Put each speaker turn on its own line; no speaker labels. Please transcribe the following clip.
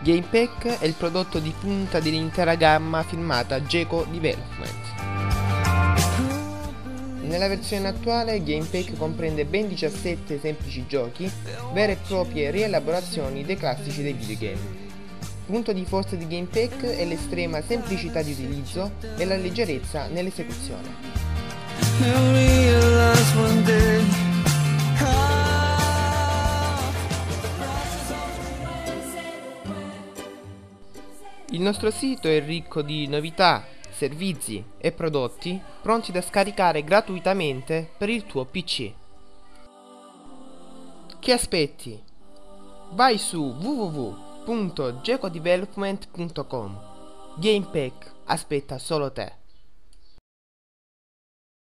Gamepack è il prodotto di punta dell'intera gamma firmata Geco Development. Nella versione attuale Gamepack comprende ben 17 semplici giochi, vere e proprie rielaborazioni dei classici dei videogame. Punto di forza di Gamepack è l'estrema semplicità di utilizzo e la leggerezza nell'esecuzione. Il nostro sito è ricco di novità, servizi e prodotti pronti da scaricare gratuitamente per il tuo PC. Che aspetti? Vai su www.gecodevelopment.com. Gamepack aspetta solo te.